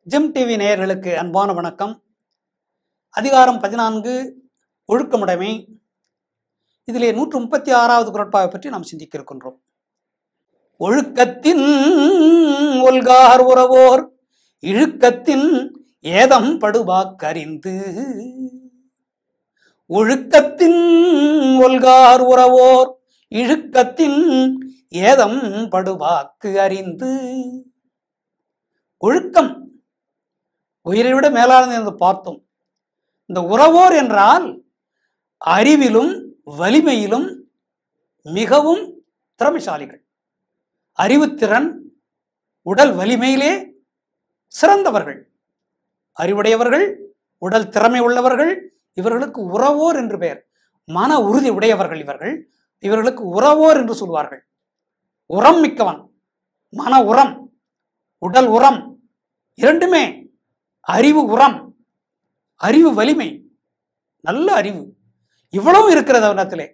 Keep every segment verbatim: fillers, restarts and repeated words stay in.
GeM TV நேயர்களுக்கு அன்பான வணக்கம். அதிகாரம் பதினான்கு ஒழுக்கமுடைமை. இதிலே நூற்று முப்பத்தி ஆறாவது குறட்பாவை பற்றி நாம் சிந்திக்க இருக்கின்றோம். ஒழுக்கத்தின் ஒல்கார் உறவோர் இழுக்கத்தின் ஏதம் படுபாக்கறிந்து. ஒழுக்கத்தின் ஒல்கார் உறவோர் இழுக்கத்தின் ஏதம் படுபாக்கு அறிந்து. ஒழுக்கம் உயிரை விட மேலானது என்று பார்த்தோம். இந்த உறவோர் என்றால் அறிவிலும் வலிமையிலும் மிகவும் திறமைசாலிகள். அறிவுத்திறன் உடல் வலிமையிலே சிறந்தவர்கள், அறிவுடையவர்கள், உடல் திறமை உள்ளவர்கள். இவர்களுக்கு உறவோர் என்று பெயர். மன உறுதி உடையவர்கள் இவர்கள். இவர்களுக்கு உறவோர் என்று சொல்வார்கள். உரம் மிக்கவன், மன உரம், உடல் உரம், இரண்டுமே. அறிவு உரம், அறிவு வலிமை, நல்ல அறிவு, இவ்வளவு இருக்கிறது அவனத்திலே.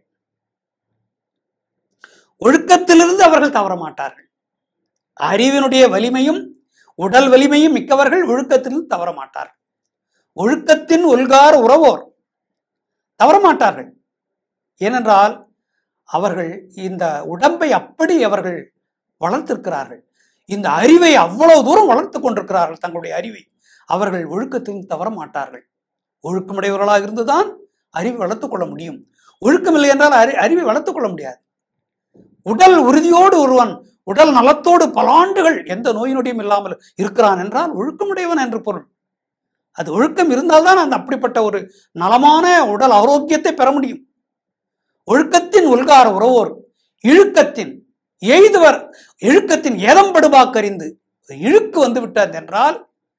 ஒழுக்கத்திலிருந்து அவர்கள் தவற மாட்டார்கள். அறிவினுடைய வலிமையும் உடல் வலிமையும் மிக்கவர்கள் ஒழுக்கத்திலிருந்து தவற மாட்டார்கள். ஒழுக்கத்தின் ஒல்கார் உறவோர் தவற மாட்டார்கள். ஏனென்றால் அவர்கள் இந்த உடம்பை அப்படி அவர்கள் வளர்த்திருக்கிறார்கள். இந்த அறிவை அவ்வளவு தூரம் வளர்த்து கொண்டிருக்கிறார்கள். தங்களுடைய அறிவை அவர்கள் ஒழுக்கத்தில் தவற மாட்டார்கள். ஒழுக்கமுடையவர்களாக இருந்துதான் அறிவை வளர்த்துக் கொள்ள முடியும். ஒழுக்கமில்லை என்றால் அறி அறிவை வளர்த்துக் கொள்ள முடியாது. உடல் உறுதியோடு ஒருவன் உடல் நலத்தோடு பல ஆண்டுகள் எந்த நோயினுடையும் இல்லாமல் இருக்கிறான் என்றால் ஒழுக்கமுடையவன் என்று பொருள். அது ஒழுக்கம் இருந்தால்தான் அந்த அப்படிப்பட்ட ஒரு நலமான உடல் ஆரோக்கியத்தை பெற முடியும். ஒழுக்கத்தின் உல்கார உறவோர் இழுக்கத்தின் எய்துவர் இழுக்கத்தின் ஏதம்படுபாக்கறிந்து. இழுக்கு வந்து விட்டது என்றால்,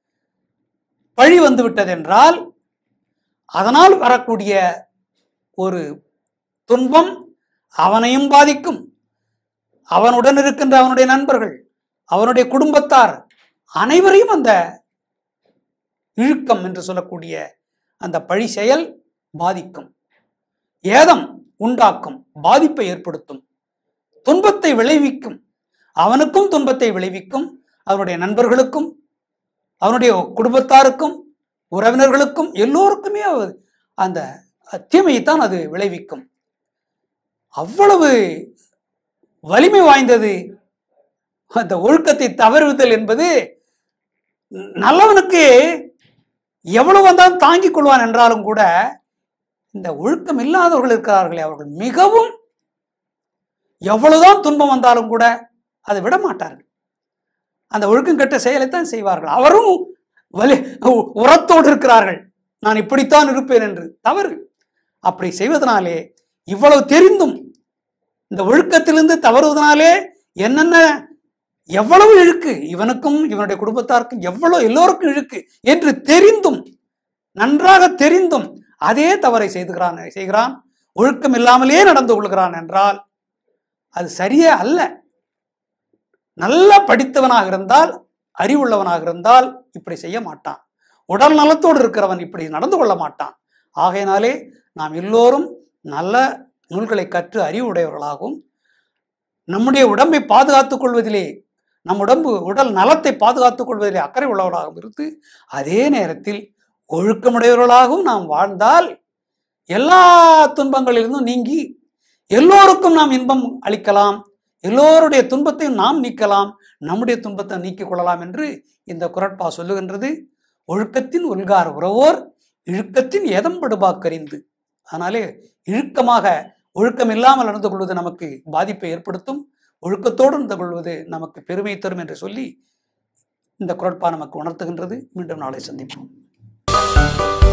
பழி வந்து விட்டது என்றால், அதனால் வரக்கூடிய ஒரு துன்பம் அவனையும் பாதிக்கும். அவனுடன் இருக்கின்ற அவனுடைய நண்பர்கள், அவனுடைய குடும்பத்தார் அனைவரையும் அந்த இழுக்கம் என்று சொல்லக்கூடிய அந்த பழி செயல் பாதிக்கும். ஏதம் உண்டாக்கும், பாதிப்பை ஏற்படுத்தும், துன்பத்தை விளைவிக்கும். அவனுக்கும் துன்பத்தை விளைவிக்கும், அவனுடைய நண்பர்களுக்கும், அவனுடைய குடும்பத்தாருக்கும், உறவினர்களுக்கும், எல்லோருக்குமே அந்த தீமையைத்தான் அது விளைவிக்கும். அவ்வளவு வலிமை வாய்ந்தது அந்த ஒழுக்கத்தை தவறுதல் என்பது. நல்லவனுக்கு எவ்வளவு வந்தாலும் தாங்கிக் கொள்வான் என்றாலும் கூட, இந்த ஒழுக்கம் இல்லாதவர்கள் இருக்கிறார்களே, அவர்கள் மிகவும் எவ்வளவுதான் துன்பம் வந்தாலும் கூட அதை விட மாட்டார்கள். அந்த ஒழுக்கம் கெட்ட செயலைத்தான் செய்வார்கள். அவரும் வலி உரத்தோடு இருக்கிறார்கள், நான் இப்படித்தான் இருப்பேன் என்று. தவறு. அப்படி செய்வதனாலே, இவ்வளவு தெரிந்தும் இந்த ஒழுக்கத்திலிருந்து தவறுவதனாலே என்னென்ன எவ்வளவு இழுக்கு, இவனுக்கும் இவனுடைய குடும்பத்தாருக்கும் எவ்வளவு எல்லோருக்கும் இழுக்கு என்று தெரிந்தும், நன்றாக தெரிந்தும் அதே தவறை செய்துகிறான் செய்கிறான் ஒழுக்கம் இல்லாமலே நடந்து கொள்கிறான் என்றால் அது சரியே அல்ல. நல்லா படித்தவனாக இருந்தால், அறிவுள்ளவனாக இருந்தால் இப்படி செய்ய மாட்டான். உடல் நலத்தோடு இருக்கிறவன் இப்படி நடந்து கொள்ள மாட்டான். ஆகையினாலே நாம் எல்லோரும் நல்ல நூல்களை கற்று அறிவுடையவர்களாகவும், நம்முடைய உடம்பை பாதுகாத்துக் கொள்வதிலே, நம் உடம்பு உடல் நலத்தை பாதுகாத்துக் கொள்வதிலே அக்கறை உள்ளவர்களாகவும் இருந்து, அதே நேரத்தில் ஒழுக்கமுடையவர்களாகவும் நாம் வாழ்ந்தால் எல்லா துன்பங்களிலிருந்தும் நீங்கி எல்லோருக்கும் நாம் இன்பம் அளிக்கலாம், எல்லோருடைய துன்பத்தையும் நாம் நீக்கலாம், நம்முடைய துன்பத்தை நீக்கிக் கொள்ளலாம் என்று இந்த குறட்பா சொல்லுகின்றது. ஒழுக்கத்தின் உல்கார் உறவோர் இழுக்கத்தின் ஏதம்படுபாக்கறிந்து. அதனாலே இழுக்கமாக ஒழுக்கம் இல்லாமல் நடந்து கொள்வது நமக்கு பாதிப்பை ஏற்படுத்தும், ஒழுக்கத்தோடு நடந்து கொள்வது நமக்கு பெருமை தரும் என்று சொல்லி இந்த குறட்பா நமக்கு உணர்த்துகின்றது. மீண்டும் நாளை சந்திப்போம்.